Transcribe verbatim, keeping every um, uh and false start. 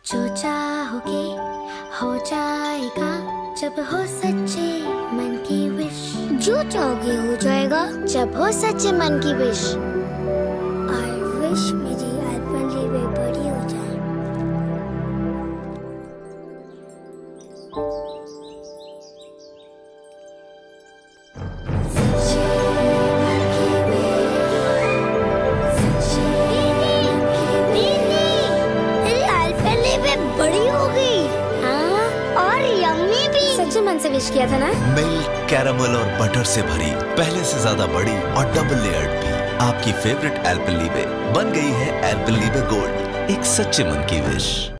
जो चाहोगे हो जाएगा जब हो सच्चे मन की विश। जो चाहोगे हो जाएगा जब हो सच्चे मन की विश। आई विश मेरी अल्पेनलिबे बड़ी हो जाए। बड़ी हो गई। हाँ, और यम्मी भी। सच्चे मन से विश किया था ना। मिल्क, कैरामल और बटर से भरी, पहले से ज्यादा बड़ी और डबल लेयर्ड भी। आपकी फेवरेट एल्पेनलिबे बन गई है एल्पेनलिबे गोल्ड, एक सच्चे मन की विश।